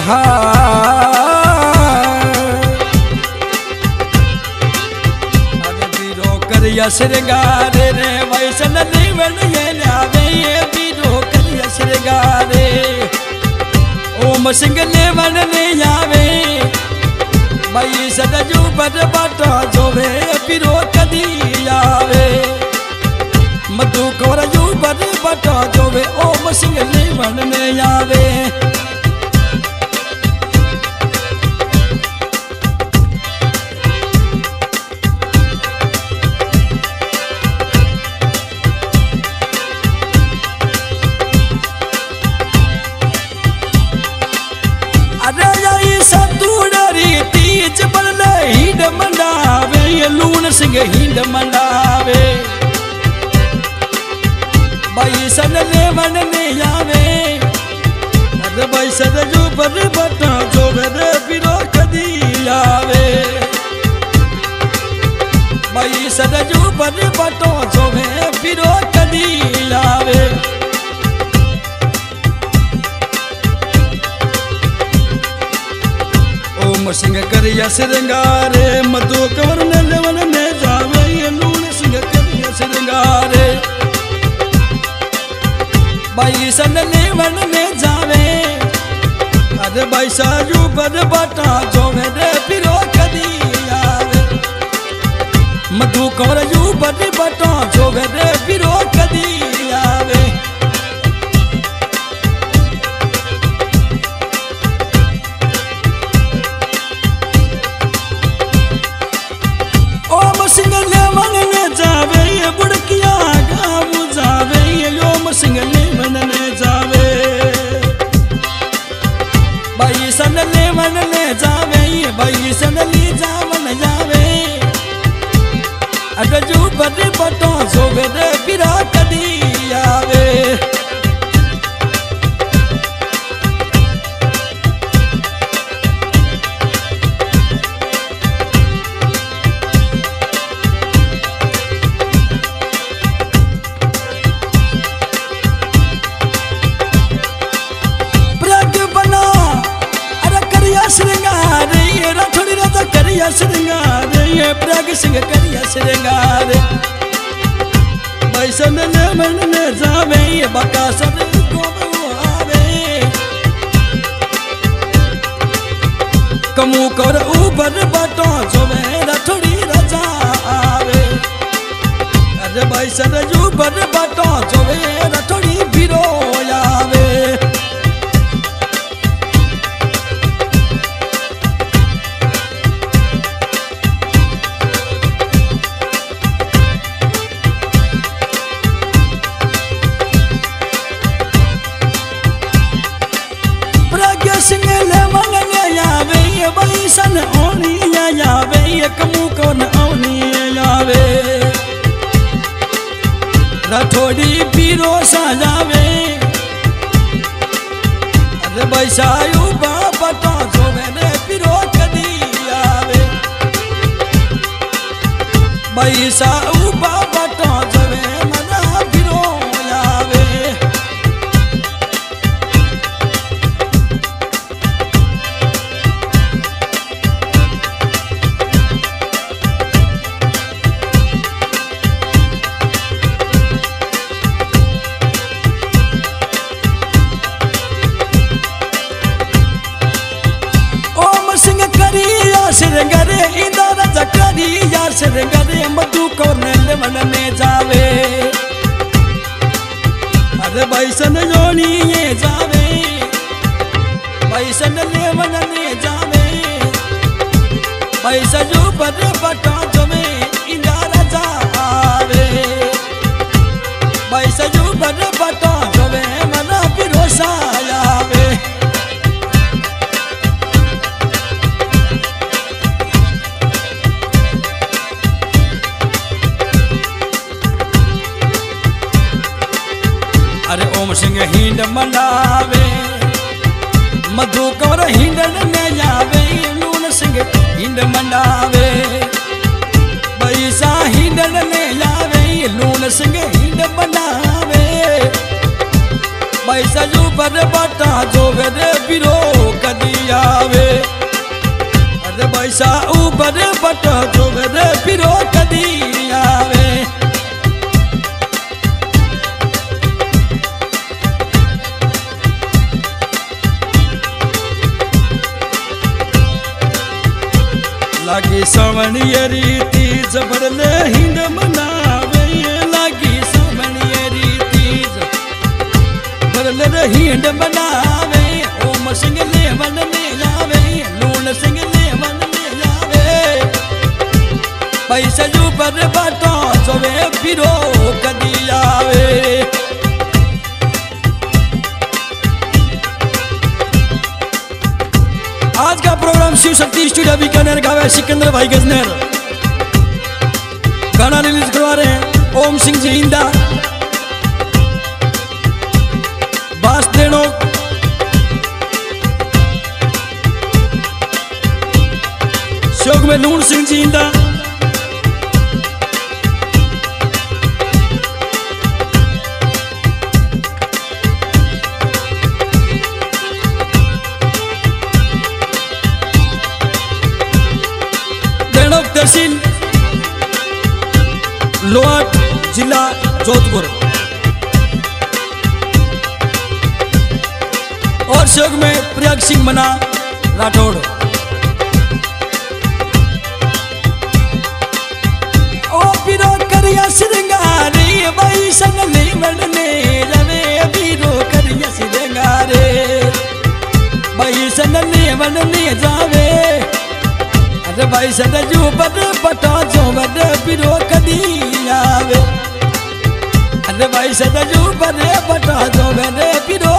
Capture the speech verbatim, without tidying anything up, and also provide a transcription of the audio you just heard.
करिया श्रृंगारे रे वैसन जीवन ये लावे ये बीरो करिया श्रृंगारे ओम सिंह लेवन ले आवे भाई सदजू पर बाटा जोवे बीरो कदी आवे मधु कौर जू पर बाटा जोवे ओम सिंह लेवन ले आवे सिंह हिंद मंडावे भाई सन लेवन ने आवे अरे भाई सदजू पर बटा जोवे रे बिरो कदी आवे भाई सदजू पर बटा जोवे बिरो कदी आवे ओम सिंह करिया श्रृंगारे मधु कवर ने लेवन ने जावे ये लूण सिंह करिया श्रृंगारे भाई सन लेवन ने जावे अरे भाई साजू पर बाटा जोवे रे बिरो कदी आवे मधु कवर जू पर बाटा जोवे रे बिरो कदी आवे सिंह लेवन ने जावे ये बुड़किया गाँव जावे ये ओम सिंह लेवन ने जावे भाई सन लेवन ने जावे ये भाई सन ली जावन जावे अगजू पर बटो जोवे रे बिरा कदी आवे श्रृंगारे ये प्रग सिंह करिया श्रृंगारे बैसन लेवन ने जावे ये बकासुर को आवे कमू कर ऊपर बटो जोवे रथोड़ी रजा आवे अरे बैसन जू पर बटो जोवे रथोड़ी बिरो आवे सिंह लेवन ने आवे ये भाई सन ओनी आवे ये कमू कौन ओनी आवे रथोड़ी पीरो सा जावे अरे भाई सायू बाबा तो जोवे रे पीरो कदी आवे भाई सायू बाबा तो जोवे मना पीरो आवे श्रृंगारे इंदौर जकरिया श्रृंगारे मधु कौर ने लेवन ने जावे अरे बैसन जोनी ये जावे बैसन लेवन ने जावे बैसा जो पर बटा जोवे इंदौर जावे बैसा जो पर बटा जोवे मना पिरोसा आवे अरे ओम सिंह हिंद मंडावे मधु कौर हिंद ने जावे लूण सिंह हिंद मंडावे बैसा हिंद ने जावे लूण सिंह हिंद मंडावे बैसा जू पर बटा जोवे रे बिरो कदी पैसा ऊपर बटो जो रे फिरो कदी आवे लागी सावणिय रीति जबरले हिंद मनावे लागी सावणिय रीति जबरले हिंद मनावे ओम सिंह ले मन ले जावे लून सिंह ले मन ले जावे पैसा जो पर बाटो जोवे फिरो कदी आवे। आज का प्रोग्राम शिव शक्ति स्टूडियो बीकानेर का है। सिकंदर भाई गजनर गाना रिलीज करवा रहे हैं। ओम सिंह जी इंदा बास देनो शोक में लून सिंह जी इंदा तहसील लोहाट जिला जोधपुर और सहयोग में प्रयाग सिंह मना राठौड़। ओ पीरो करिया श्रृंगारे भाई संग ले बनने रवे पीरो करिया श्रृंगारे भाई संग ले बनने जावे अरे भाई सदा जो बद बटा जो बद पिरो कदी आवे अरे भाई सदा जो बद बटा जो बद पिरो